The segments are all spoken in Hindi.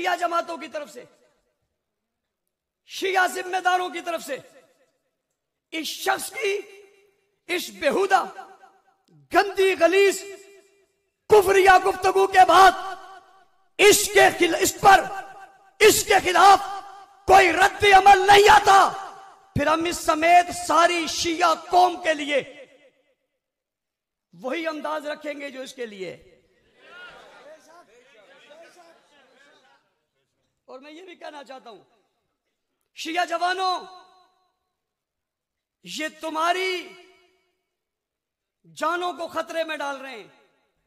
शिया जमातों की तरफ से, शिया जिम्मेदारों की तरफ से इस शख्स की इस बेहुदा गंदी गलीज कुफरिया गुफ्तगू के बाद इसके खिलाफ कोई रद्द अमल नहीं आता, फिर हम इस समेत सारी शिया कौम के लिए वही अंदाज रखेंगे जो इसके लिए। और मैं ये भी कहना चाहता हूं, शिया जवानों, ये तुम्हारी जानों को खतरे में डाल रहे हैं।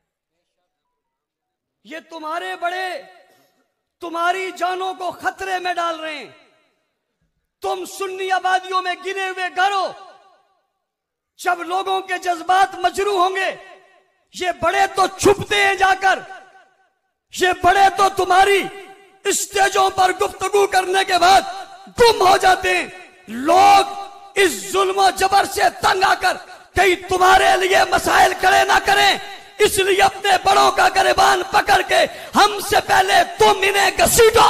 ये तुम्हारे बड़े तुम्हारी जानों को खतरे में डाल रहे हैं। तुम सुन्नी आबादियों में गिने हुए घर हो, जब लोगों के जज्बात मजरू होंगे, ये बड़े तो छुपते हैं जाकर, ये बड़े तो तुम्हारी स्टेजों पर गुफ्तगू करने के बाद गुम हो जाते हैं। लोग इस जुल्म जबर से तंग आकर कहीं तुम्हारे लिए मसाइल खड़े ना करें, इसलिए अपने बड़ों का गिरबान पकड़ के हमसे पहले तुम इन्हें घसीटो।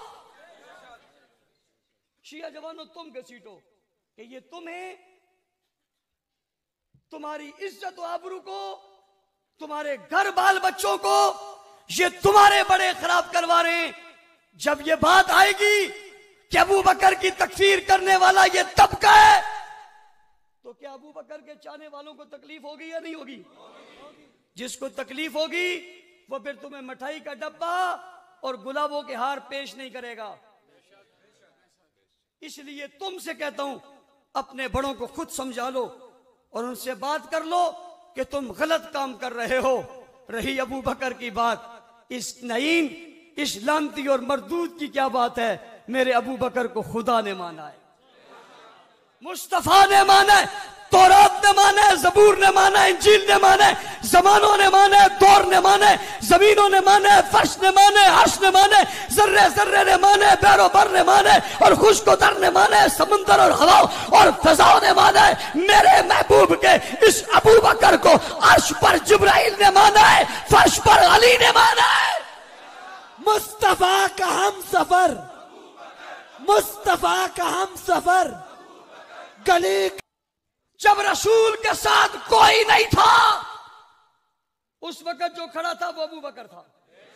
शिया जवानों, तुम घसीटो कि ये तुम्हें, तुम्हारी इज्जत और आबरू को, तुम्हारे घर बाल बच्चों को ये तुम्हारे बड़े खराब करवा रहे हैं। जब ये बात आएगी कि अबू बकर की तकफीर करने वाला ये तबका है, तो क्या अबू बकर के चाहने वालों को तकलीफ होगी या नहीं होगी? जिसको तकलीफ होगी वो फिर तुम्हें मिठाई का डब्बा और गुलाबों के हार पेश नहीं करेगा। इसलिए तुमसे कहता हूं, अपने बड़ों को खुद समझा लो और उनसे बात कर लो कि तुम गलत काम कर रहे हो। रही अबू बकर की बात, इस नईन, इस लानती और मरदूद की क्या बात है? मेरे अबू बकर को खुदा ने माना है, मुस्तफा ने माना है, तौरात ने माना है, जबूर ने माना है, इंजील ने माना है, जमानों ने माना है, दौर ने माना है, जमीनों ने माना है, फर्श ने माना है, अर्श ने माना है, जर्रे जर्रे ने माना है, बैरो बर ने माना है, और खुशकोदर ने माना है, समुंदर और हवाओं और फजाओं ने माना है। मेरे महबूब के इस अबू बकर को अर्श पर जिब्राइल ने माना है, फर्श पर अली ने माना है। मुस्तफा का हम सफर, मुस्तफा का हम सफर, गली जब रसूल के साथ कोई नहीं था, उस वक्त जो खड़ा था वो अबू बकर था।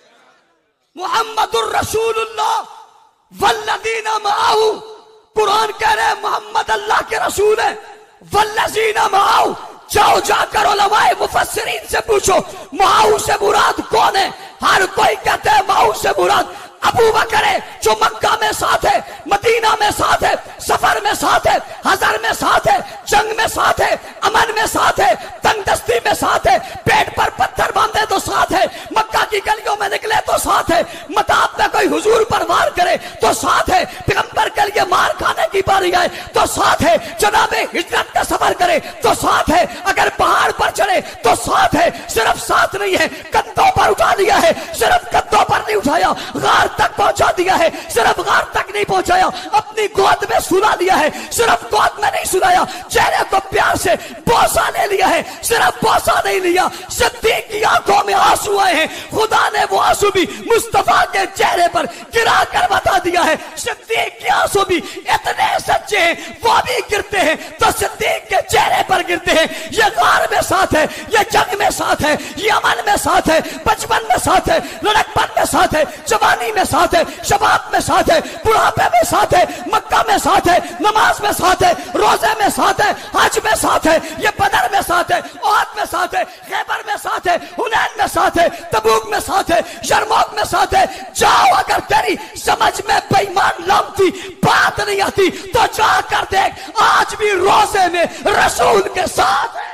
मुहम्मदुर रसूलुल्लाह वल्लज़ीना माअहू, कुरान कह रहे मोहम्मद अल्लाह के रसूल है। वल्लज़ीना माअहू, जाओ जाकर उलमाए मुफस्सिरीन से पूछो माअहू से मुराद कौन है। हर कोई कहते हैं माअहू से मुराद अबू बकर है, जो मक्का में साथ है, मदीना में साथ है, सफर में साथ है, हजर में साथ है, जंग में साथ है, अमन में साथ है, तंगदस्ती में साथ है, पेट पर पत्थर बांधे तो साथ है, मक्का की गलियों में निकले तो साथ है, मताब में कोई हुजूर पर वार करे तो साथ है, पैगंबर के लिए मार खाने की बारी आए तो साथ है, जनाबे हिजरत का सफर करे तो साथ है, अगर पहाड़ पर चढ़े तो साथ है। सिर्फ साथ नहीं है, कंधों पर उठा दिया है, सिर्फ कंधों पर नहीं उठाया, गार तक पहुंचा दिया है, सिर्फ गार तक नहीं पहुंचाया, अपनी गोद में सुला लिया है, सिर्फ गोद में नहीं सुलाया, चेहरे को प्यार से बोसा ले लिया है, सिर्फ बोसा नहीं लिया, सिद्दीक की आंखों में आंसू आए हैं, खुदा ने वो आंसू भी मुस्तफा के चेहरे पर गिरा कर बता दिया है। सिद्दीक के आंसू भी इतने सच्चे हैं, वो भी गिरते हैं तो सिद्दीक के चेहरे पर गिरते हैं। ये गार में साथ है, ये जंग में साथ है, ये अमन में साथ है, बचपन में साथ है, लड़कपन में साथ है, जवानी में साथ है, शबाब में साथ है, बुढ़ापे में साथ है, मक्का में साथ है, नमाज में साथ है, रोजे में साथ है, हज में साथ है, ये बदर में साथ है, ओहद में साथ है, खैबर में साथ है, हुनैन में साथ है, तबूक में साथ है, यरमूक में साथ है। जाओ, अगर तेरी समझ में बेईमान लामती बात नहीं आती तो जाकर देख, आज भी रोजे में रसूल के साथ है।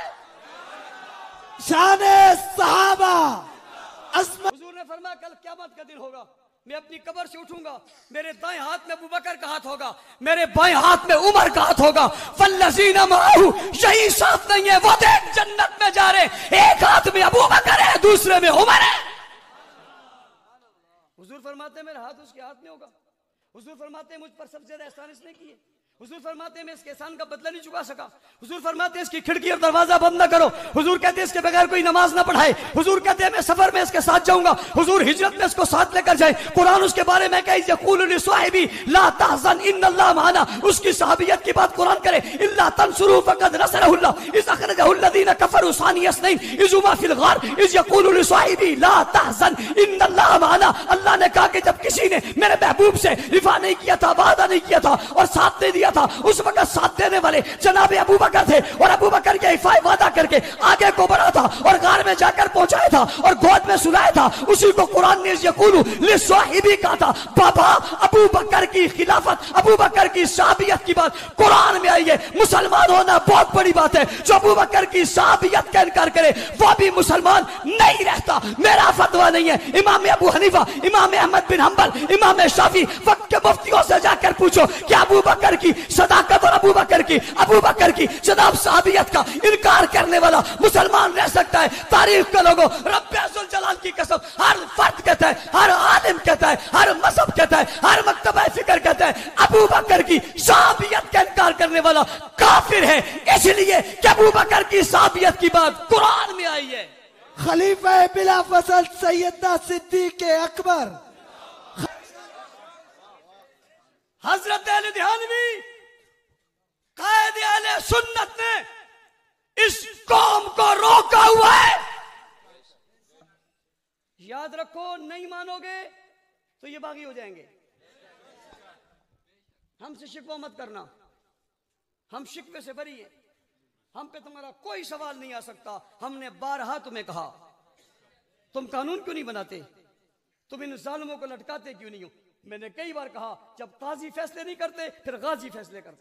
शाने सहाबा, हुजूर ने फरमाया कल क़यामत का दिन होगा, मैं अपनी कब्र से उठूंगा, मेरे दाएं हाथ में अबू बकर का हाथ होगा, मेरे बाएं हाथ में उमर का हाथ होगा। वल्लज़ीना माअहू, यही साथ नहीं है, वो देख जन्नत में जा रहे, एक हाथ में अबू बकर है, दूसरे में उमर है। हुजूर फरमाते मेरे हाथ उसके हाथ में होगा। हुजूर फरमाते मुझ पर सबसे ज्यादा एहसान इसने किए। हुजूर फरमाते हैं मैं इसके एहसान का बदला नहीं चुका सका। हुजूर फरमाते हैं इसकी खिड़की और दरवाजा बंद ना करो। हुजूर कहते हैं इसके बगैर कोई नमाज ना पढ़ाए। हुजूर कहते हैं मैं सफर में इसके साथ जाऊंगा। हुजूर हिजरत में इसको साथ लेकर जाए। कुरान उसके बारे में कहे यक़ूलु लिस्वाहिबी ला तहज़न इन्नल्लाह माना। उसकी सहाबियत की बात कुरान करे इल्ला तंसुरू फक़द नसरहुल्लाह इज़ अख़रजहु अल्लज़ीना कफ़रू सानिया इस्नैन इज़ हुमा फ़िल ग़ार इज़ यक़ूलु लिस्वाहिबी ला तहज़न इन्नल्लाह माना। अल्लाह ने कहा कि जब किसी ने मेरे महबूब से रिफा नहीं किया था, वादा नहीं किया था और साथ नहीं दिया था, उस वक्त साथ देने वाले जनाब अबू बकर थे। और अबू बकर के हिफाय वादा करके आगे को बढ़ा था और गार में जाकर पहुंचाया था और गोद में सुलाया था। उसी को कुरान ने यक़ूलु लिस्वाहिबी कहा था। बाबा अबू बकर की खिलाफत, अबू बकर की साहबियत की बात कुरान में आई है। मुसलमान होना बहुत बड़ी बात है। जो अबू बकर की साहबियत का इनकार करे वो भी मुसलमान नहीं रहता। मेरा फतवा नहीं है। इमाम अबू हनीफा, इमाम अहमद बिन हंबल, इमाम शाफी वक्त के मुफ्तियों से जाकर पूछो कि अबू बकर की सदाकत और अबू बकर की जनाब साहबियत का इनकार करने वाला मुसलमान रह सकता है? तारीख के लोगों, रब्बे अज़्ज़ल जलाल की कसम, हर फर्द कहता है, हर आलिम कहता है, हर मजहब कहता है, हर मकतबा फिक्र कहता है अबू बकर की साहबियत का इनकार करने वाला काफिर है। इसलिए कि अबू बकर की साहबियत की बात कुरान में आई है। खलीफा बिला फसल सैयदना सिद्दीक अकबर हजरत अली देहलवी कायद अहले सुन्नत ने इस कौम को रोका हुआ है। याद रखो, नहीं मानोगे तो ये बागी हो जाएंगे। हमसे शिकवा मत करना, हम शिकवे से बरी हैं। हम पे तुम्हारा कोई सवाल नहीं आ सकता। हमने बारहा तुम्हें कहा तुम कानून क्यों नहीं बनाते, तुम इन जालिमों को लटकाते क्यों नहीं हो। मैंने कई बार कहा जब काजी फैसले नहीं करते फिर गाजी फैसले करते।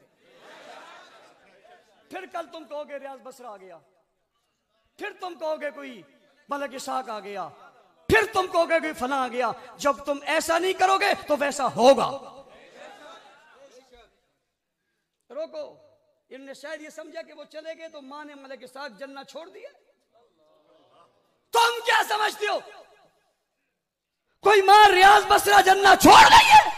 फिर कल तुम कहोगे रियाज बसरा आ गया, फिर तुम कहोगे कोई मलक इसाक आ गया, फिर तुम कहोगे कोई फला आ गया। जब तुम ऐसा नहीं करोगे तो वैसा होगा। रोको, इनने शायद ये समझा कि वो चले गए तो माँ ने मलक इसाक जन्नत छोड़ दिया। तुम क्या समझते हो कोई माँ रियाज बसरा जन्नत छोड़ गई है?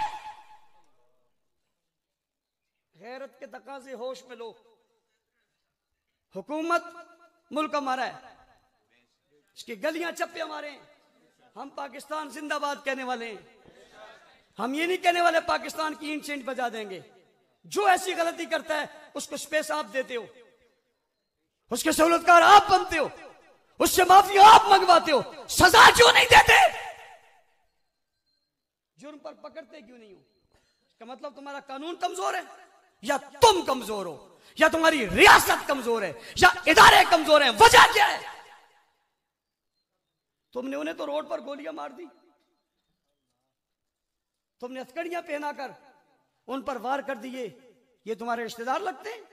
गैरत के तकाज़े होश में लो। हुकूमत मुल्क हमारा है, इसकी गलियां चप्पे हमारे हैं। हम पाकिस्तान जिंदाबाद कहने वाले हैं। हम ये नहीं कहने वाले पाकिस्तान की ईंट सेंट बजा देंगे। जो ऐसी गलती करता है उसको स्पेस आप देते हो, उसके सहूलतकार आप बनते हो, उससे माफी आप मंगवाते हो। सजा क्यों नहीं देते? जुर्म पर पकड़ते क्यों नहीं हो? इसका मतलब तुम्हारा कानून कमजोर है, या तुम कमजोर हो, या तुम्हारी रियासत कमजोर है, या इदारे कमजोर हैं। वजह क्या है? तुमने उन्हें तो रोड पर गोलियां मार दी, तुमने हथकड़ियां पहनाकर उन पर वार कर दिए। ये तुम्हारे रिश्तेदार लगते हैं?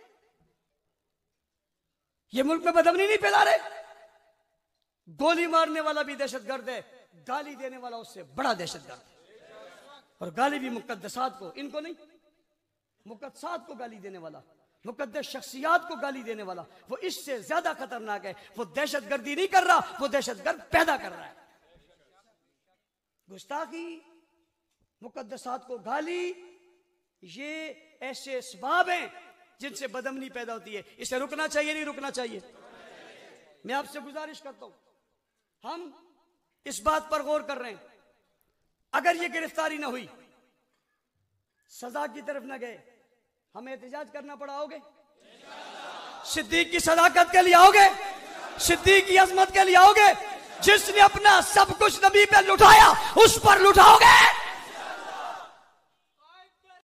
ये मुल्क में बदअमनी नहीं फैला रहे? गोली मारने वाला भी दहशतगर्द है, गाली देने वाला उससे बड़ा दहशतगर्द है। और गाली भी मुकद्दसात को, इनको नहीं, मुकद्दसात को गाली देने वाला, मुकद्दस शख्सियात को गाली देने वाला, वो इससे ज्यादा खतरनाक है। वो दहशतगर्दी नहीं कर रहा, वो दहशतगर्द पैदा कर रहा है। गुस्ताखी, मुकद्दसात को गाली, ये ऐसे असबाब हैं जिनसे बदअमनी पैदा होती है। इसे रुकना चाहिए नहीं रुकना चाहिए? मैं आपसे गुजारिश करता हूं, हम इस बात पर गौर कर रहे हैं, अगर ये गिरफ्तारी ना हुई, सजा की तरफ ना गए, हमें एहतजाज करना पड़ा, आओगे? सिद्दीक की सदाकत के लिए आओगे? सिद्दीक की अजमत के लिए आओगे? जिसने अपना सब कुछ नबी पे लुटाया उस पर लुटाओगे?